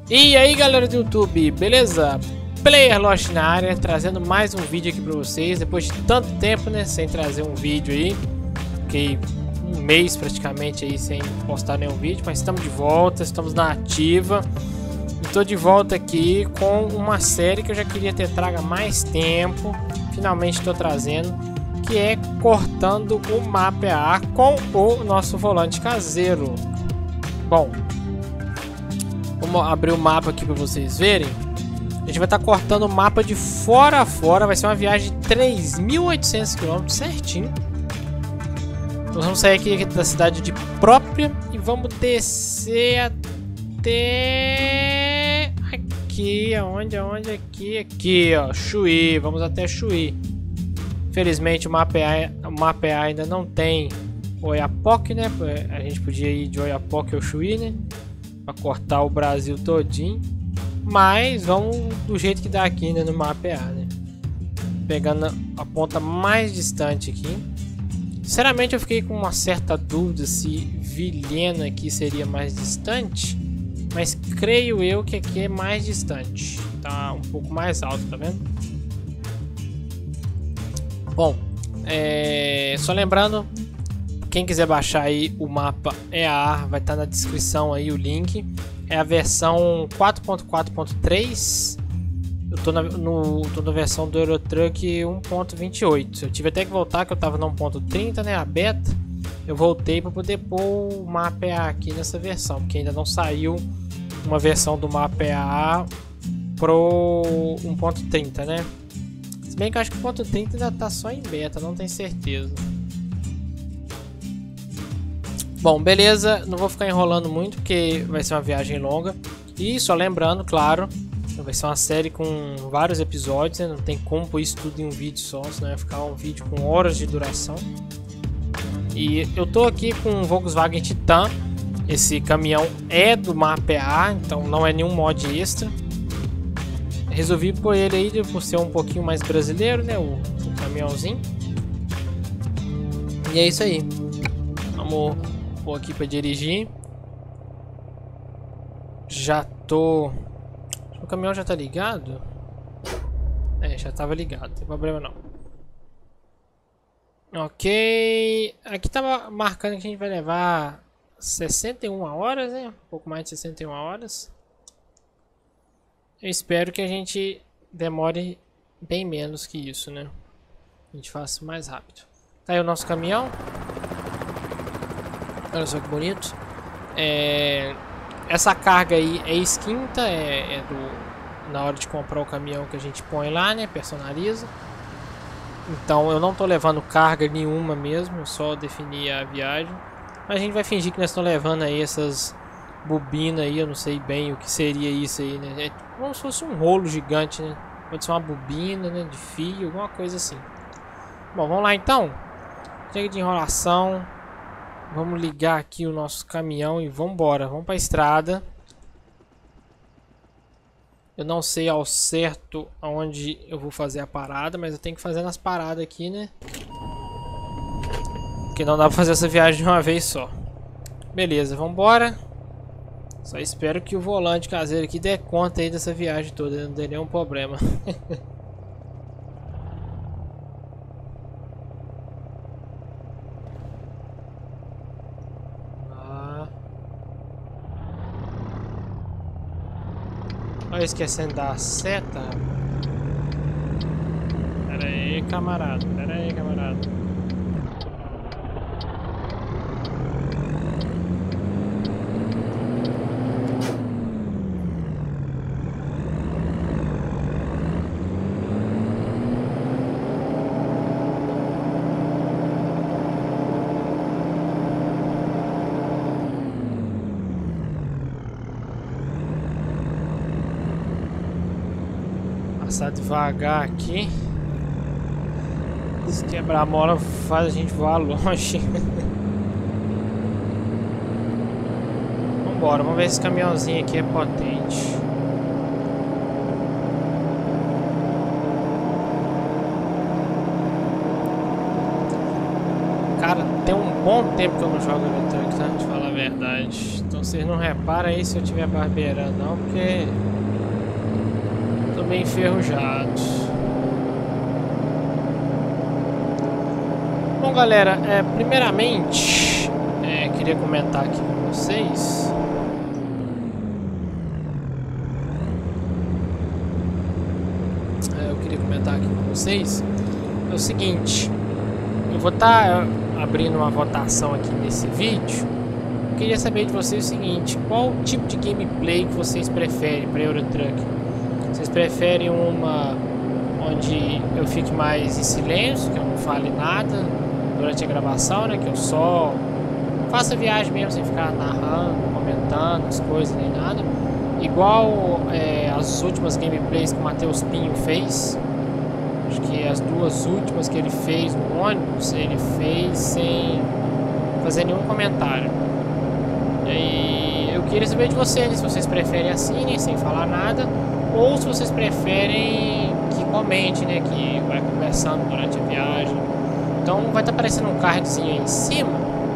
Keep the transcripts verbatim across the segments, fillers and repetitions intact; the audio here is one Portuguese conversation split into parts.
E aí galera do YouTube, beleza? Player Lost na área, trazendo mais um vídeo aqui pra vocês. Depois de tanto tempo, né, sem trazer um vídeo aí. Fiquei um mês praticamente aí sem postar nenhum vídeo, mas estamos de volta, estamos na ativa. E tô de volta aqui com uma série que eu já queria ter trago há mais tempo. Finalmente estou trazendo, que é cortando o mapa A com o nosso volante caseiro. Bom, vamos abrir o mapa aqui para vocês verem. A gente vai estar tá cortando o mapa de fora a fora. Vai ser uma viagem de três mil e oitocentos quilômetros certinho. Nós vamos sair aqui da cidade de Própria e vamos descer até aqui, aonde, aonde, aqui, aqui, ó, Chuí. Vamos até Chuí. Infelizmente o mapa A, o mapa A ainda não tem Oiapoque, né? A gente podia ir de Oiapoque ao Chuí, né? Pra cortar o Brasil todinho. Mas vamos do jeito que dá aqui, né, no mapa A, né? Pegando a ponta mais distante aqui. Sinceramente eu fiquei com uma certa dúvida se Vilhena aqui seria mais distante. Mas creio eu que aqui é mais distante. Tá um pouco mais alto, tá vendo? Bom, é... só lembrando, quem quiser baixar aí o mapa E A, vai estar na descrição aí o link. É a versão quatro ponto quatro ponto três. Eu tô na, no, tô na versão do Eurotruck um ponto vinte e oito. Eu tive até que voltar, que eu tava no um ponto trinta, né? A beta. Eu voltei para poder pôr o mapa E A aqui nessa versão, porque ainda não saiu uma versão do mapa E A pro um ponto trinta, né? Se bem que eu acho que o um ponto trinta ainda tá só em beta, não tenho certeza. Bom, beleza, não vou ficar enrolando muito porque vai ser uma viagem longa. E só lembrando, claro, vai ser uma série com vários episódios, né? Não tem como pôr isso tudo em um vídeo só, senão vai ficar um vídeo com horas de duração. E eu tô aqui com um Volkswagen Titan. Esse caminhão é do mapa A, então não é nenhum mod extra. Resolvi pôr ele aí por ser um pouquinho mais brasileiro, né? O, o caminhãozinho. E é isso aí. Vamos pôr aqui para dirigir. Já tô... O caminhão já tá ligado? É, já tava ligado, não tem problema não. Ok. Aqui tava marcando que a gente vai levar sessenta e uma horas, né? Um pouco mais de sessenta e uma horas. Eu espero que a gente demore bem menos que isso, né? A gente faça mais rápido. Tá aí o nosso caminhão. Olha só que bonito. É... Essa carga aí é extinta, é, é do... na hora de comprar o caminhão que a gente põe lá, né? Personaliza. Então eu não tô levando carga nenhuma mesmo, só definir a viagem. Mas a gente vai fingir que nós estamos levando aí essas bobinas aí, eu não sei bem o que seria isso aí, né? É como se fosse um rolo gigante, né? Pode ser uma bobina, né? De fio, alguma coisa assim. Bom, vamos lá então. Chega de enrolação. Vamos ligar aqui o nosso caminhão e vamos embora. Vamos para a estrada. Eu não sei ao certo aonde eu vou fazer a parada, mas eu tenho que fazer nas paradas aqui, né? Porque não dá para fazer essa viagem de uma vez só. Beleza, vamos embora. Só espero que o volante caseiro aqui dê conta aí dessa viagem toda, não dê nenhum problema. Olha, esquecendo da seta. Pera aí, camarada. Pera aí, camarada. Passar devagar aqui. Se quebrar a mola faz a gente voar longe. Vambora, vamos ver se esse caminhãozinho aqui é potente. Cara, tem um bom tempo que eu não jogo Eurotruck, tá? De falar a verdade. Tô Então vocês não reparam aí se eu estiver barbeirando não, porque tô bem enferrujado. Bom, galera, é, primeiramente é, queria comentar aqui com vocês. É, eu queria comentar aqui com vocês é o seguinte. Eu vou estar tá abrindo uma votação aqui nesse vídeo. Eu queria saber de vocês o seguinte: qual tipo de gameplay que vocês preferem para Euro Truck? Vocês preferem uma onde eu fique mais em silêncio, que eu não fale nada durante a gravação, né? Que eu só faça a viagem mesmo sem ficar narrando, comentando as coisas nem nada. Igual é, as últimas gameplays que o Matheus Pinho fez. Acho que as duas últimas que ele fez no ônibus, ele fez sem fazer nenhum comentário. E eu queria saber de vocês, se vocês preferem assim, né, sem falar nada, ou se vocês preferem que comente, né, que vai conversando durante a viagem. Então vai estar aparecendo um cardzinho aí em cima.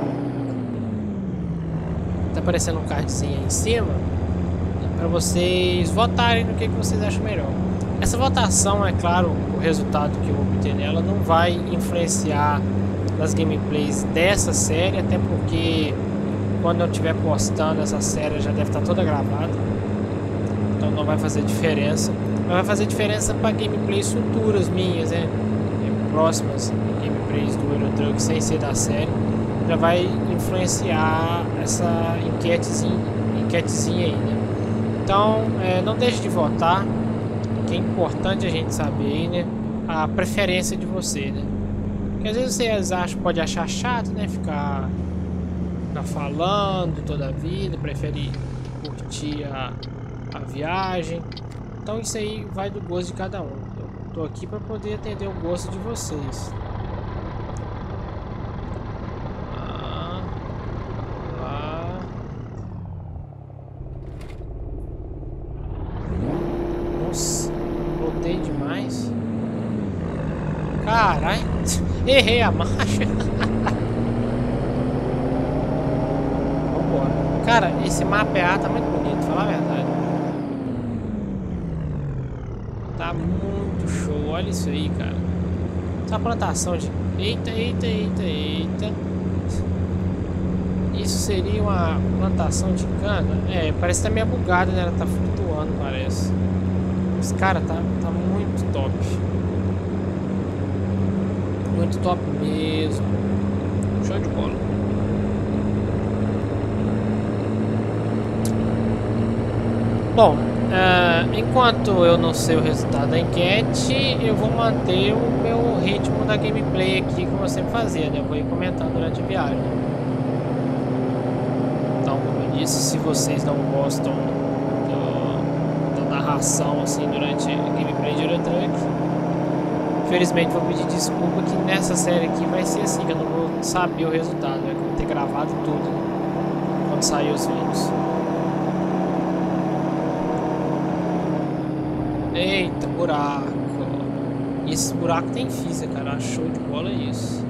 Tá aparecendo um cardzinho aí em cima para vocês votarem no que, que vocês acham melhor. Essa votação, é claro, o resultado que eu obter nela não vai influenciar nas gameplays dessa série, até porque quando eu estiver postando essa série já deve estar toda gravada, então não vai fazer diferença. Mas vai fazer diferença para gameplays futuras minhas, né? Próximas gameplays do Euro Truck sem ser da série, já vai influenciar essa enquetezinha, enquetezinha aí, né? Então, é, não deixe de votar, que é importante a gente saber, né, a preferência de você, né? Porque às vezes vocês acham, pode achar chato, né, ficar, ficar falando toda a vida, prefere curtir a, a viagem. Então isso aí vai do gosto de cada um. Eu tô aqui para poder atender o gosto de vocês. Demais. Caralho, errei a marcha. Vambora. Cara, esse mapear tá muito bonito, falar a verdade. Tá muito show, olha isso aí, cara. Essa plantação de... Eita, eita, eita, eita. Isso seria uma plantação de cana? É, parece que tá meio bugada, né? Ela tá flutuando, parece. Esse cara tá, tá muito top. Muito top mesmo. Show de bola. Bom, uh, enquanto eu não sei o resultado da enquete, eu vou manter o meu ritmo da gameplay aqui, como eu sempre fazia, né? Eu vou ir comentando durante a viagem. Então, como eu disse, se vocês não gostam narração assim durante a gameplay de Euro Truck, infelizmente vou pedir desculpa que nessa série aqui vai ser assim, que eu não vou saber o resultado, né? Que eu vou ter gravado tudo quando sair os vídeos. Eita, buraco. E esse buraco tem física, cara. Show de bola é isso.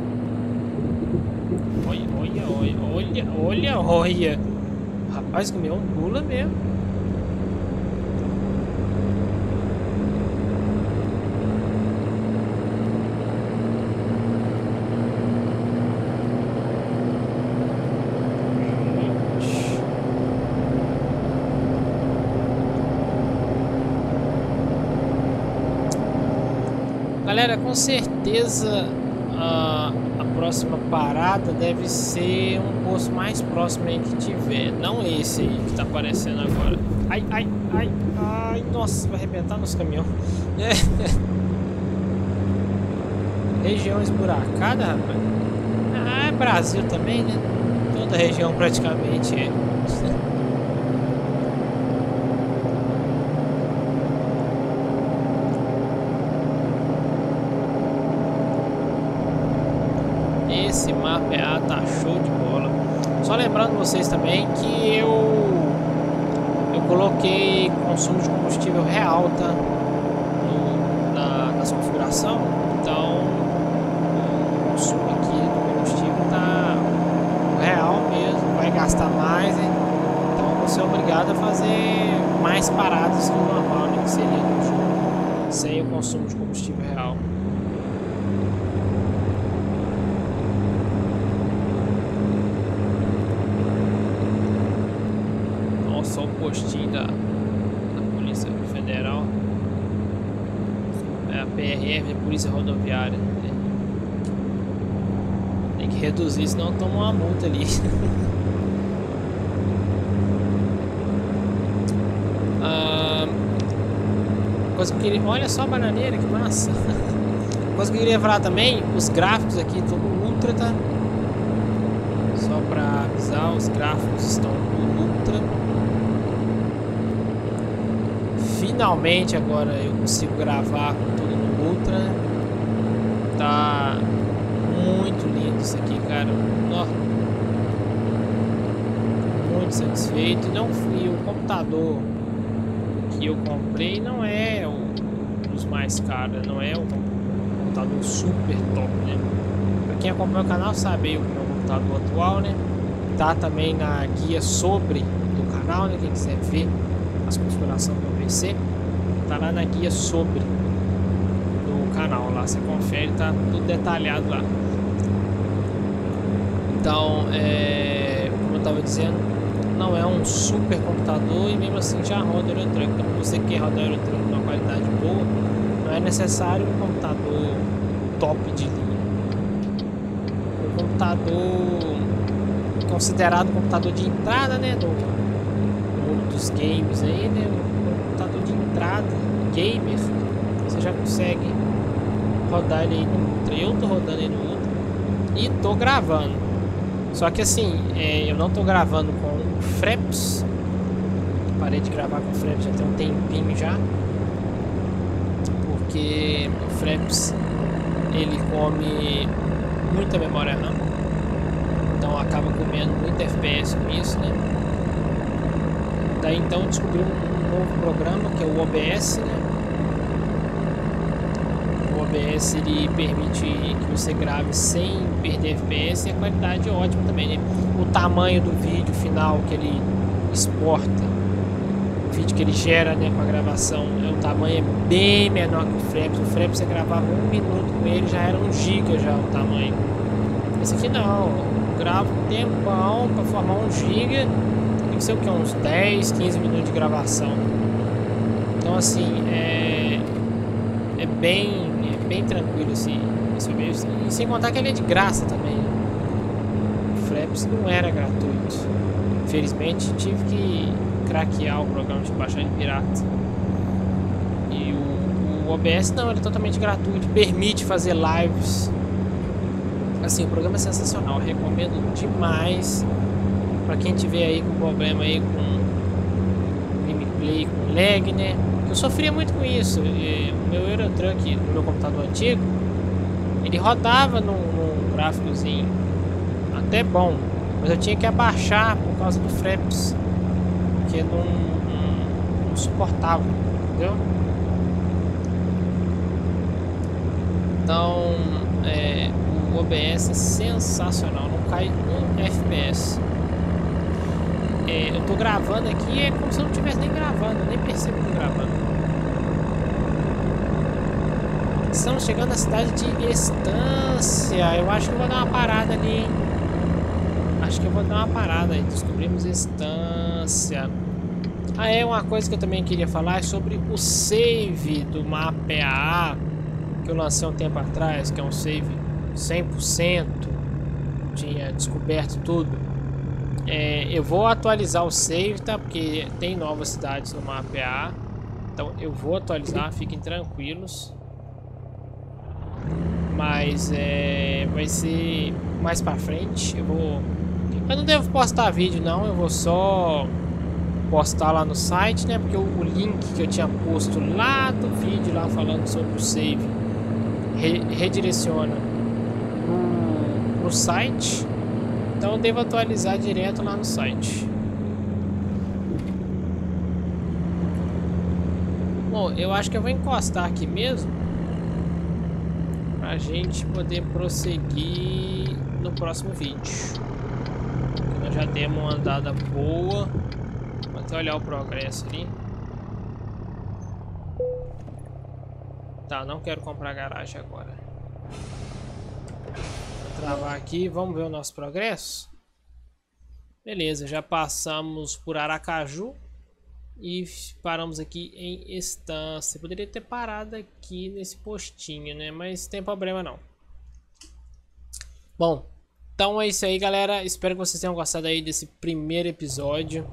Olha, olha, olha, olha, olha, olha. Rapaz, comeu um pula mesmo. Galera, com certeza a, a próxima parada deve ser um posto mais próximo aí que tiver. Não esse aí que tá aparecendo agora. Ai, ai, ai, ai, nossa, vai arrebentar nos caminhões. É. Região esburacada, rapaz. Ah, é Brasil também, né? Toda região praticamente é. Esse mapa tá show de bola. Só lembrando vocês também que eu eu coloquei consumo de combustível real, tá? No, na, nas configuração. Então o consumo aqui do combustível tá real mesmo. Vai gastar mais, hein? ser obrigado a fazer mais paradas que o normal, né? Que seria no jogo, sem o consumo de combustível real. Nossa, só o postinho da, da Polícia Federal. É a P R F, a Polícia Rodoviária. Tem que reduzir, senão toma uma multa ali. ah, coisa que eu queria... Olha só a bananeira, que massa. Coisa que eu queria falar também, os gráficos aqui estão no Ultra, tá? Só pra avisar, os gráficos estão no Ultra. Finalmente agora eu consigo gravar com tudo no Ultra. Tá muito lindo isso aqui, cara. Ó, muito satisfeito. Não fui o computador que eu comprei, não é o dos mais caros, não é o computador super top, né? Pra quem acompanha o canal sabe o meu computador atual, né? Tá também na guia sobre do canal, né? Quem quiser ver as configurações do P C, tá lá na guia sobre do canal, lá você confere, tá tudo detalhado lá. Então, é, como eu tava dizendo, não é um super computador e mesmo assim já roda Eurotruck. Então, você quer rodar Eurotruck com uma qualidade boa, não é necessário um computador top de linha. Um computador considerado computador de entrada, né, do mundo dos games aí, né, um computador de entrada gamer, você já consegue rodar ele aí no Ultra. Eu tô rodando ele no Ultra e tô gravando. Só que assim, é, eu não tô gravando com o Fraps. Parei de gravar com o Fraps já tem um tempinho já. Porque o Fraps, ele come muita memória RAM. Então acaba comendo muito F P S com isso, né? Daí então eu descobri um, um novo programa que é o O B S, né? O O B S ele permite que você grave sem perder F P S e a qualidade é ótima também, né? O tamanho do vídeo final que ele exporta, o vídeo que ele gera, né, com a gravação, o tamanho é bem menor que o Fraps. O Fraps você gravava um minuto com ele, já era um giga já o tamanho. Esse aqui não, eu gravo um tempão para formar um giga, tem que ser o que, uns dez, quinze minutos de gravação. Então assim, é, é bem, é bem tranquilo esse, esse O B S. E sem contar que ele é de graça também. O Fraps não era gratuito. Infelizmente tive que craquear o programa, de baixar ele pirata. E o, o O B S não, ele é totalmente gratuito, permite fazer lives. Assim, o programa é sensacional, eu recomendo demais para quem tiver aí com problema aí com gameplay, com lag, né? Eu sofria muito com isso. E o meu Eurotruck, no meu computador antigo, ele rodava num, num gráficozinho até bom, mas eu tinha que abaixar por causa do Fraps, porque não, não, não suportava, entendeu? Então, é, o O B S é sensacional, não cai um F P S. É, eu tô gravando aqui, é como se eu não estivesse nem gravando, eu nem percebo que tô gravando. Estamos chegando na cidade de Estância. Eu acho que eu vou dar uma parada ali. Acho que eu vou dar uma parada aí. Descobrimos Estância. Ah, é uma coisa que eu também queria falar é sobre o save do mapa E A A que eu lancei um tempo atrás, que é um save cem por cento. Tinha descoberto tudo. É, eu vou atualizar o save, tá? Porque tem novas cidades no mapa E A A. Então eu vou atualizar, fiquem tranquilos. Mas é, vai ser mais pra frente. Eu vou. Eu não devo postar vídeo, não. Eu vou só postar lá no site, né? Porque o, o link que eu tinha posto lá do vídeo, lá falando sobre o save, re, redireciona no, no site. Então eu devo atualizar direto lá no site. Bom, eu acho que eu vou encostar aqui mesmo, pra gente poder prosseguir no próximo vídeo. Nós já demos uma andada boa, Só olhar o progresso ali. Tá, não quero comprar garagem agora. Vou travar aqui, vamos ver o nosso progresso. Beleza, já passamos por Aracaju e paramos aqui em Estância. Poderia ter parado aqui nesse postinho, né? Mas tem problema não. Bom, então é isso aí, galera. Espero que vocês tenham gostado aí desse primeiro episódio.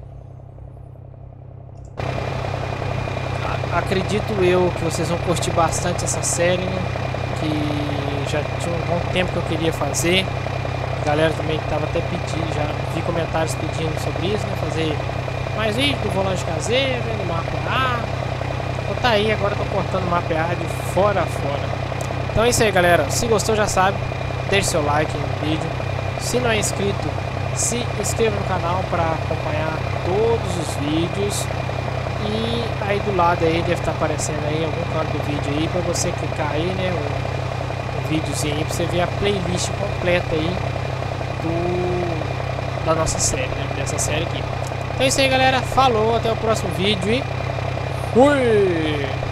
Acredito eu que vocês vão curtir bastante essa série, né? Que já tinha um bom tempo que eu queria fazer. A galera também estava até pedindo, já vi comentários pedindo sobre isso, né? Fazer mais vídeo do volante caseiro, do mapear. Então tá aí, agora eu tô cortando o mapear de fora a fora. Então é isso aí, galera. Se gostou, já sabe, deixe seu like no vídeo. Se não é inscrito, se inscreva no canal para acompanhar todos os vídeos. E aí do lado aí deve estar aparecendo aí algum canto do vídeo aí para você clicar aí, né? Um, um videozinho aí para você ver a playlist completa aí do, da nossa série, né? Dessa série aqui. Então é isso aí, galera. Falou, até o próximo vídeo e fui!